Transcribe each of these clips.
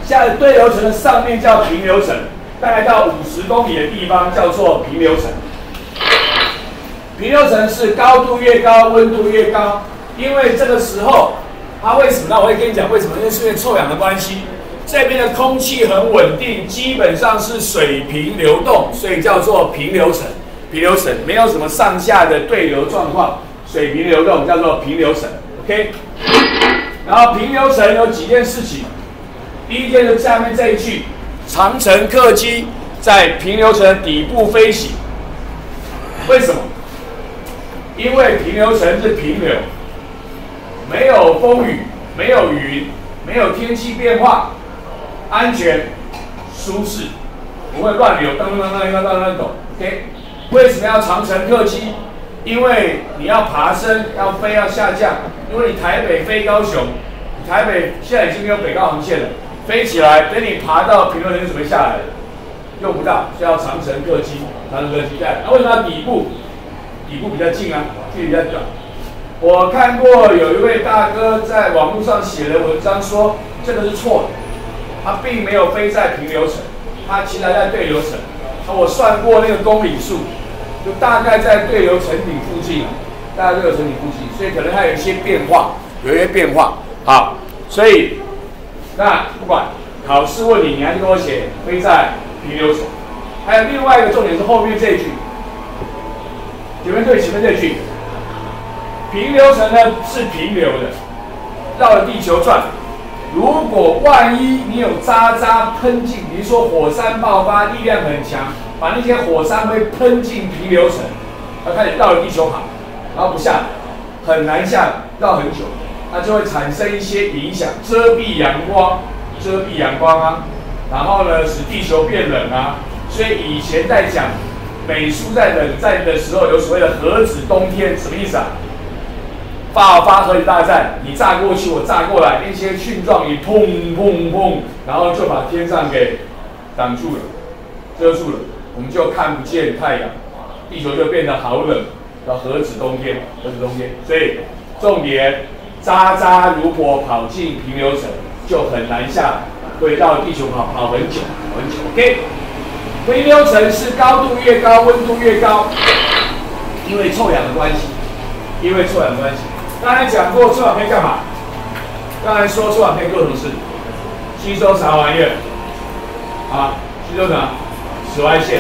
对流层的上面叫平流层，大概到50公里的地方叫做平流层。平流层是高度越高，温度越高，因为这个时候它为什么呢？我会跟你讲为什么，因为是因为臭氧的关系，这边的空气很稳定，基本上是水平流动，所以叫做平流层。平流层没有什么上下的对流状况，水平流动叫做平流层。OK， 然后平流层有几件事情，第一件是下面这一句，长程客机在平流层底部飞行，为什么？因为平流层是平流，没有风雨，没有云，没有天气变化，安全、舒适，不会乱流，噔抖。OK， 为什么要长程客机？因为你要爬升，要飞，要下降。因为你台北飞高雄，你台北现在已经没有北高航线了，飞起来，等你爬到平流层就准备下来了，用不到，所以要长程客机。长程客机在，那为什么要底部？底部比较近啊，距离比较短。我看过有一位大哥在网络上写的文章说，这个是错的，他并没有飞在平流层，他其实还在对流层。我算过那个公里数，就大概在对流层顶附近，大概对流层顶附近，所以可能还有一些变化，好，所以那不管考试问你，你还是跟我写飞在平流层。还有另外一个重点是后面这一句。前面这句，平流层呢是平流的，绕着地球转。如果万一你有渣喷进，比如说火山爆发，力量很强，把那些火山灰喷进平流层，它开始绕着地球跑，然后不下来，很难下来，绕很久，那就会产生一些影响，遮蔽阳光啊，然后呢使地球变冷啊。所以以前在讲。美苏在冷战的时候有所谓的核子冬天，什么意思啊？发核子大战，你炸过去，我炸过来，那些蕈状也砰，然后就把天上给挡住了，遮住了，我们就看不见太阳，地球就变得好冷，叫核子冬天。所以重点，渣如果跑进平流层，就很难下来，会绕地球跑很久。OK。平流层是高度越高，温度越高，因为臭氧的关系。刚才讲过臭氧可以干嘛？刚才说臭氧可以做什么事？吸收啥玩意儿？啊，吸收什么？紫外线。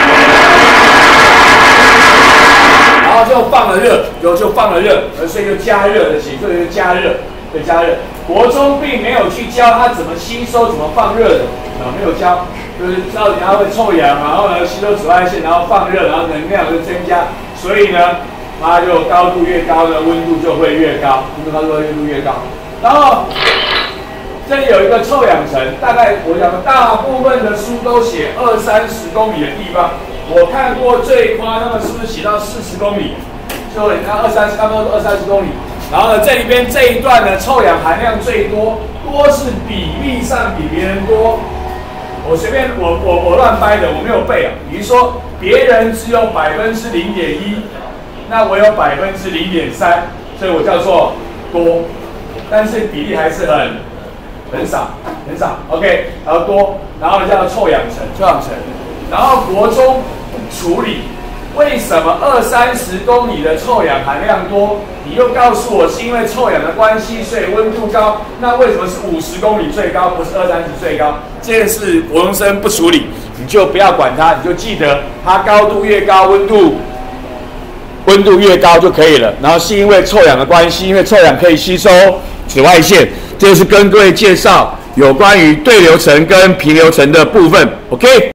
然后就放了热，所以就加热的形，所以就加热。国中并没有去教他怎么吸收、怎么放热的，没有教。就是到底它会臭氧，然后呢吸收紫外线，然后放热，然后能量就增加，所以呢，它就高度越高呢，温度就会越高，温度越高。然后这里有一个臭氧层，大概我讲的大部分的书都写20-30公里的地方，我看过最夸张的是不是写到40公里？就你看差不多20-30公里。然后呢，这里边这一段呢，臭氧含量最多，是比例上比别人多。我随便我乱掰的，我没有背啊。比如说别人只有0.1%，那我有0.3%，所以我叫做多，但是比例还是很少。OK， 然后多，然后叫做臭氧层。然后国中处理，为什么20-30公里的臭氧含量多？你又告诉我是因为臭氧的关系，所以温度高。那为什么是50公里最高，不是20-30最高？这件事国中生不处理，你就不要管它，你就记得它高度越高，温度越高就可以了。然后是因为臭氧的关系，因为臭氧可以吸收紫外线。这就是跟各位介绍有关于对流层跟平流层的部分。OK。